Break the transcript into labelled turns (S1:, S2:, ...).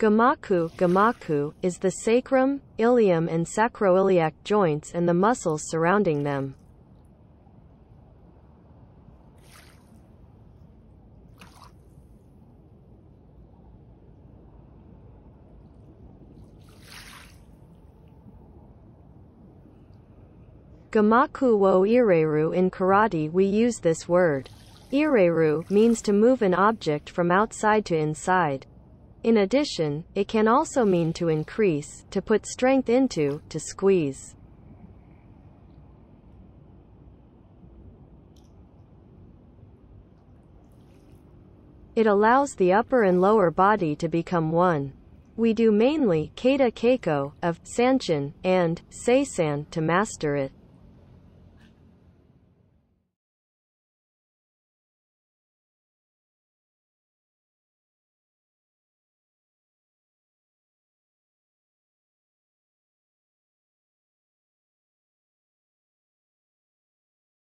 S1: GAMAKU is the sacrum, ilium and sacroiliac joints and the muscles surrounding them. GAMAKU wo ireru. In karate we use this word. Ireru means to move an object from outside to inside. In addition, it can also mean to increase, to put strength into, to squeeze. It allows the upper and lower body to become one. We do mainly kata keiko of sanshin and seisan to master it.